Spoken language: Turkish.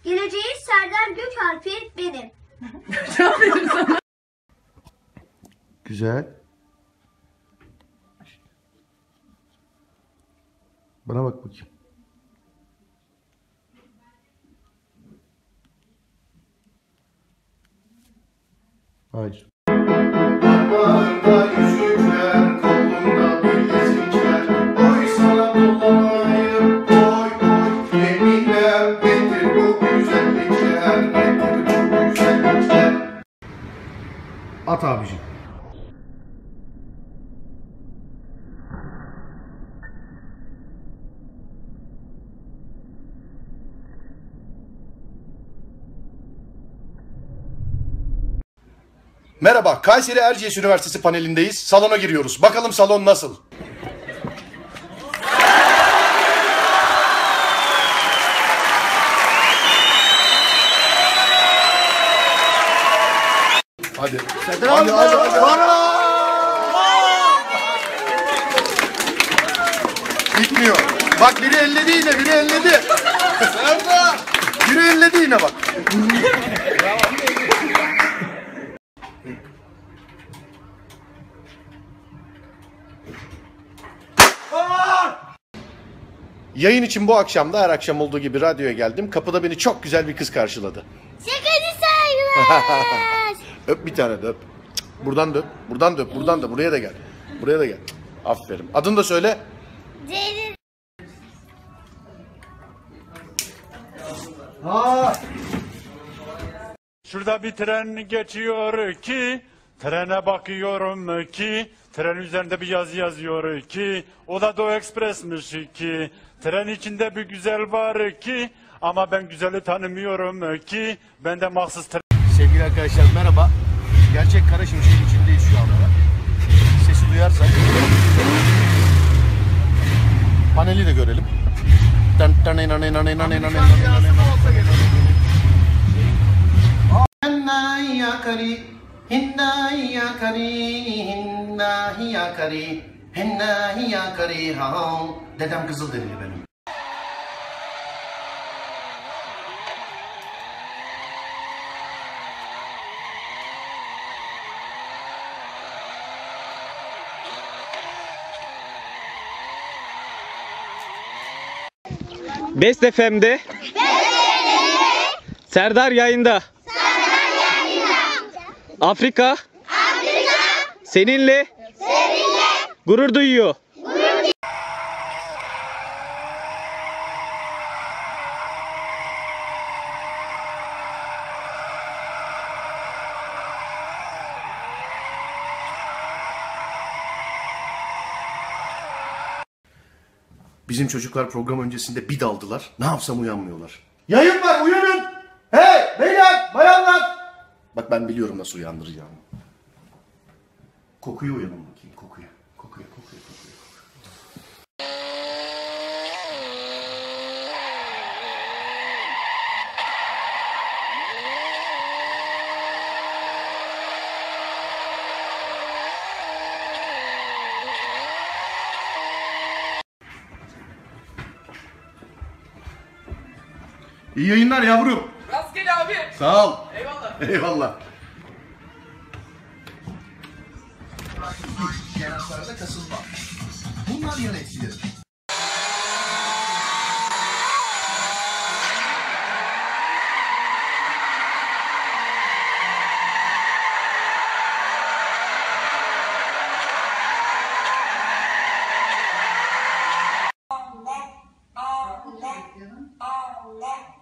Geleceğin Serdar Gökalp'i benim. Güzel. Bana bak bakayım. Hayır. Parmağında yüzükler, kolunda bilezikler. Oy sana dolanayım, oy oy. Yeminler nedir bu güzellikler, nedir bu güzellikler. At abicim. Merhaba, Kayseri Erciyes Üniversitesi panelindeyiz. Salona giriyoruz. Bakalım salon nasıl? Hadi. Hadi. Bitmiyor. Bak biri elledi yine, biri elledi. Biri elledi yine bak. Yayın için bu akşam da her akşam olduğu gibi radyoya geldim. Kapıda beni çok güzel bir kız karşıladı. Şakacı saygılar. Öp bir tane de öp. Buradan da öp. Buradan da öp. Buradan da. Buraya da gel. Buraya da gel. Aferin. Adını da söyle. Ceylin. Şurada bir tren geçiyor ki, trene bakıyorum ki, tren üzerinde bir yazı yazıyor ki, o da Doğu Ekspres'miş ki, tren içinde bir güzel var ki, ama ben güzeli tanımıyorum ki, ben de mahsus tren... Sevgili arkadaşlar merhaba. Gerçek Kara Şimşek'in içindeyiz şu anda. Sesi duyarsak. Paneli de görelim. Dedem Kızılderili benim. Best FM'de Serdar yayında. Afrika seninle gurur duyuyor. Bizim çocuklar program öncesinde bir daldılar. Ne yapsam uyanmıyorlar. Yayın var, uyanın! Hey beyler, bayanlar! Bak ben biliyorum nasıl uyandıracağım. Kokuyu uyanın bakayım, kokuyu. Kokuyu. İyi yayınlar yavrum. Rastgele abi. Sağ ol. Eyvallah. Eyvallah. Gençlerde kasılma. Bunlar yan etkileri. Allah